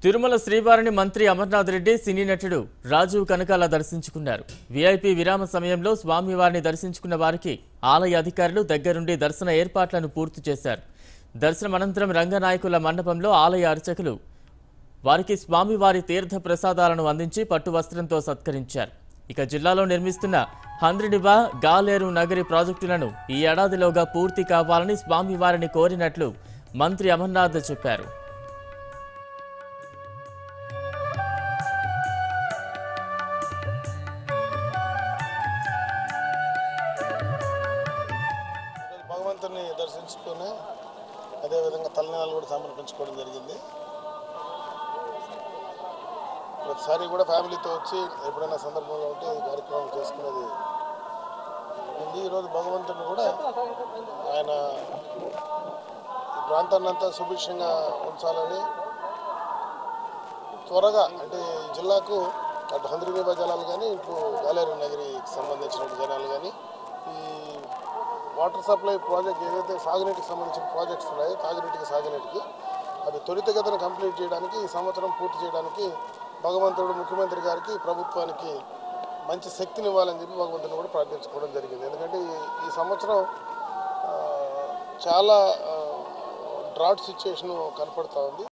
తిరుమల శ్రీవారిని మంత్రి అమర్నాథ్ రెడ్డి సినీ నటుడు రాజీవ్ కనకాల దర్శించుకున్నారు. వీఐపీ విరామ సమయంలో స్వామివారిని దర్శించుకున్న వారికి ఆలయ అధికారులు దగ్గరుండి దర్శన ఏర్పాట్లను పూర్తి చేశారు. దర్శనం అనంతరం రంగనాయకుల మండపంలో ఆలయ అర్చకులు వారికి స్వామివారి తీర్థ ప్రసాదాలను అందించి పట్టు వస్త్రంతో సత్కరించారు. ఇక జిల్లాలో నిర్మిస్తున్న హంద్రినివా గాలేరు నగరి ప్రాజెక్టులను ఈ ఏడాదిలోగా పూర్తి కావాలని స్వామివారిని కోరినట్లు మంత్రి అమర్నాథ్ చెప్పారు. భగవంతుని దర్శించుకుని అదేవిధంగా తలనీలాలు కూడా సమర్పించుకోవడం జరిగింది. ప్రతిసారి కూడా ఫ్యామిలీతో వచ్చి ఎప్పుడైనా సందర్భంలో ఉంటే ఈ కార్యక్రమం చేసుకునేది ఉంది. ఈరోజు భగవంతుని కూడా ఆయన ఈ ప్రాంతాన్ని అంతా సుభిక్షంగా ఉంచాలని త్వరగా అంటే ఈ జిల్లాకు అటు హంద్రినివా జలాలు కానీ ఇటు గాలేరు నగరికి సంబంధించిన జనాలు కానీ ఈ వాటర్ సప్లై ప్రాజెక్ట్ ఏదైతే సాగునీటికి సంబంధించిన ప్రాజెక్ట్స్ ఉన్నాయో తాగునీటికి సాగునీటికి అవి త్వరితగతిన కంప్లీట్ చేయడానికి ఈ సంవత్సరం పూర్తి చేయడానికి భగవంతుడు ముఖ్యమంత్రి గారికి ప్రభుత్వానికి మంచి శక్తిని ఇవ్వాలని చెప్పి భగవంతుని కూడా ప్రార్థించుకోవడం జరిగింది. ఎందుకంటే ఈ సంవత్సరం చాలా డ్రాట్ సిచ్యువేషన్ కనపడుతూ ఉంది.